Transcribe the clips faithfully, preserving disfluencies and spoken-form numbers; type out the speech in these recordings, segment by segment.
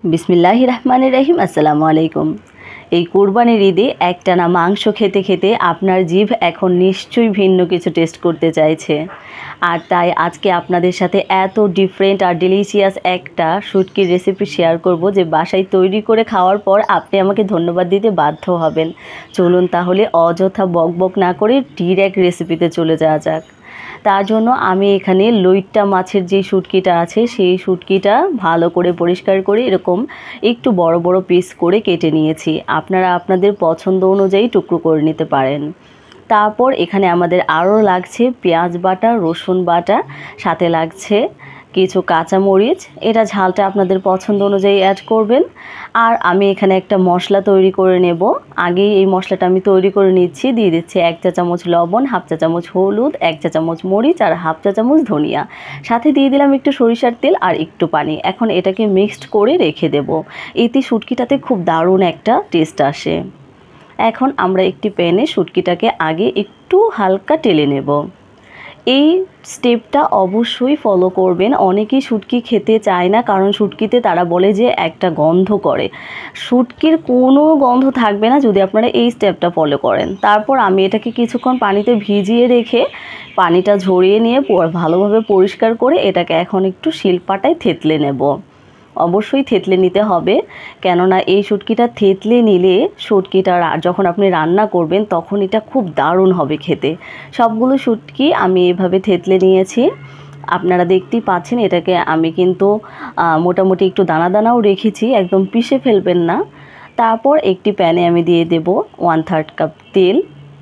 बिस्मिल्लाहिर रहमानिर रहीम अस्सलामु आलैकुम। এই কুরবানির ঈদে একটানা মাংস খেতে খেতে আপনার জিভ এখন নিশ্চয়ই ভিন্ন কিছু টেস্ট করতে চাইছে, আর তাই আজকে আপনাদের সাথে এত ডিফারেন্ট আর ডিলিশিয়াস একটা শুটকির রেসিপি শেয়ার করব যে বাসায় তৈরি করে খাওয়ার পর আপনি আমাকে ধন্যবাদ দিতে বাধ্য হবেন। চলুন তাহলে অযথা বকবক না করে ডিরেক্ট রেসিপিতে চলে যাওয়া যাক। তার জন্য আমি এখানে লইট্টা মাছের যে শুটকিটা আছে সেই শুটকিটা ভালো করে পরিষ্কার করে এরকম একটু বড় বড় পিস করে কেটে নিয়েছি। আপনারা আপনাদের পছন্দ অনুযায়ী টুকরো করে নিতে পারেন। তারপর এখানে আমাদের আরও লাগছে পেঁয়াজ বাটা, রসুন বাটা, সাথে লাগছে কিছু কাঁচামরিচ। এটা ঝালটা আপনাদের পছন্দ অনুযায়ী অ্যাড করবেন। আর আমি এখানে একটা মশলা তৈরি করে নেব। আগেই এই মশলাটা আমি তৈরি করে নিচ্ছি। দিয়ে দিচ্ছি এক চা চামচ লবণ, হাফ চা চামচ হলুদ, এক চা চামচ মরিচ আর হাফ চা চামচ ধনিয়া। সাথে দিয়ে দিলাম একটু সরিষার তেল আর একটু পানি। এখন এটাকে মিক্সড করে রেখে দেব। এতে শুটকিটাতে খুব দারুণ একটা টেস্ট আসে। এখন আমরা একটি প্যানে শুটকিটাকে আগে একটু হালকা টেলে নেব। এই স্টেপটা অবশ্যই ফলো করবেন। অনেকেই শুটকি খেতে চায় না, কারণ শুটকিতে তারা বলে যে একটা গন্ধ করে। শুটকির কোনো গন্ধ থাকবে না যদি আপনারা এই স্টেপটা ফলো করেন। তারপর আমি এটাকে কিছুক্ষণ পানিতে ভিজিয়ে রেখে পানিটা ঝরিয়ে নিয়ে ভালোভাবে পরিষ্কার করে এটাকে এখন একটু শিলপাটায় থেতলে নেব। অবশ্যই থেতলে নিতে হবে, কেননা এই শুটকিটা থেতলে নিলে শুটকিটা যখন আপনি রান্না করবেন তখন এটা খুব দারুণ হবে খেতে। সবগুলো শুটকি আমি এভাবে থেতলে নিয়েছি। আপনারা দেখতেই পাচ্ছেন এটাকে আমি কিন্তু মোটামুটি একটু দানা দানাও রেখেছি, একদম পিষে ফেলবেন না। তারপর একটি প্যানে আমি দিয়ে দেব ওয়ান থার্ড কাপ তেল।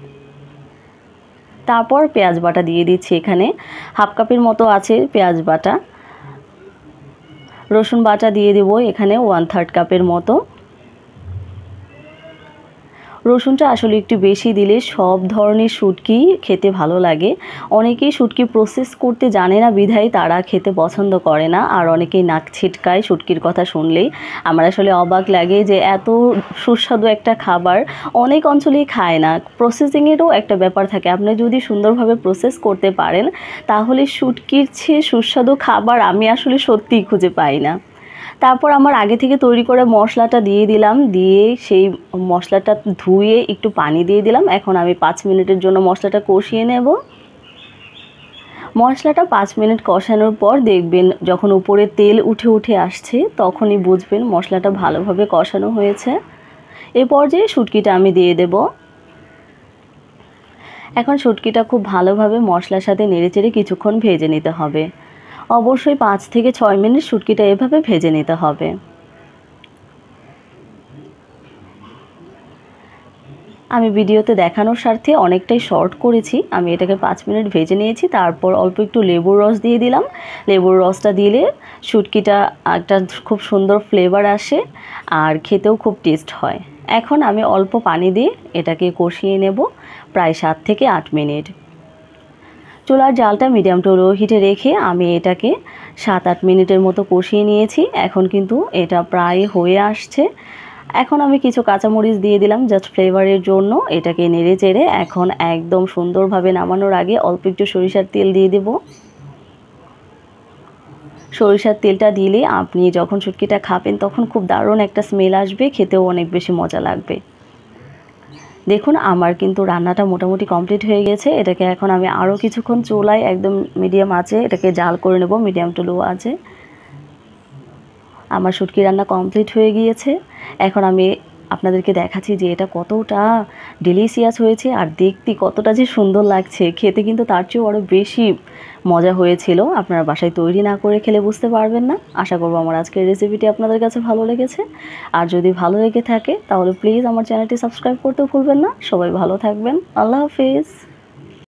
তারপর পেঁয়াজ বাটা দিয়ে দিচ্ছি, এখানে হাফ কাপের মতো আছে পেঁয়াজ বাটা। রসুন বাটা দিয়ে দেব এখানে ওয়ান থার্ড কাপের মতো। রসুনটা আসলে একটু বেশি দিলে সব ধরনের শুটকি খেতে ভালো লাগে। অনেকেই শুটকি প্রসেস করতে জানে না বিধায় তারা খেতে পছন্দ করে না, আর অনেকেই নাক ছিটকায় শুটকির কথা শুনলেই। আমার আসলে অবাক লাগে যে এত সুস্বাদু একটা খাবার অনেক অঞ্চলেই খায় না। প্রসেসিংয়েরও একটা ব্যাপার থাকে। আপনি যদি সুন্দরভাবে প্রসেস করতে পারেন তাহলে শুটকির চেয়ে সুস্বাদু খাবার আমি আসলে সত্যিই খুঁজে পাই না। তারপর আমার আগে থেকে তৈরি করে মশলাটা দিয়ে দিলাম, দিয়ে সেই মশলাটা ধুয়ে একটু পানি দিয়ে দিলাম। এখন আমি পাঁচ মিনিটের জন্য মশলাটা কষিয়ে নেব। মশলাটা পাঁচ মিনিট কষানোর পর দেখবেন যখন উপরে তেল উঠে উঠে আসছে তখনই বুঝবেন মশলাটা ভালোভাবে কষানো হয়েছে। এই পর্যায়ে শুটকিটা আমি দিয়ে দেব। এখন শুটকিটা খুব ভালোভাবে মশলার সাথে নেড়েচেড়ে কিছুক্ষণ ভেজে নিতে হবে। অবশ্যই পাঁচ থেকে ছয় মিনিট শুটকিটা এভাবে ভেজে নিতে হবে। আমি ভিডিওতে দেখানোর স্বার্থে অনেকটাই শর্ট করেছি। আমি এটাকে পাঁচ মিনিট ভেজে নিয়েছি। তারপর অল্প একটু লেবুর রস দিয়ে দিলাম। লেবুর রসটা দিলে শুটকিটা একটা খুব সুন্দর ফ্লেভার আসে আর খেতেও খুব টেস্ট হয়। এখন আমি অল্প পানি দিয়ে এটাকে কষিয়ে নেব প্রায় সাত থেকে আট মিনিট। চুলার জালটা মিডিয়াম টু লো হিটে রেখে আমি এটাকে সাত আট মিনিটের মতো কষিয়ে নিয়েছি। এখন কিন্তু এটা প্রায় হয়ে আসছে। এখন আমি কিছু কাঁচামরিচ দিয়ে দিলাম জাস্ট ফ্লেভারের জন্য। এটাকে নেড়ে চেড়ে এখন একদম সুন্দরভাবে নামানোর আগে অল্প একটু সরিষার তেল দিয়ে দেব। সরিষার তেলটা দিলে আপনি যখন শুটকিটা খাবেন তখন খুব দারুণ একটা স্মেল আসবে, খেতেও অনেক বেশি মজা লাগবে। দেখুন আমার কিন্তু রান্নাটা মোটামুটি কমপ্লিট হয়ে গেছে। এটাকে এখন আমি আরও কিছুক্ষণ চুলায় একদম মিডিয়াম আঁচে এটাকে জাল করে নেব, মিডিয়াম টু লো আঁচে। আমার শুটকি রান্না কমপ্লিট হয়ে গিয়েছে। এখন আমি আপনাদেরকে দেখাচ্ছি যে এটা কতটা ডিলিশিয়াস হয়েছে আর দেখতে কতটা যে সুন্দর লাগছে। খেতে কিন্তু তার চেয়েও আরও বেশি মজা হয়েছিল। আপনারা বাসায় তৈরি না করে খেলে বুঝতে পারবেন না। আশা করব আমার আজকের রেসিপিটি আপনাদের কাছে ভালো লেগেছে। আর যদি ভালো লেগে থাকে তাহলে প্লিজ আমার চ্যানেলটি সাবস্ক্রাইব করতে ভুলবেন না। সবাই ভালো থাকবেন। আল্লাহ হাফেজ।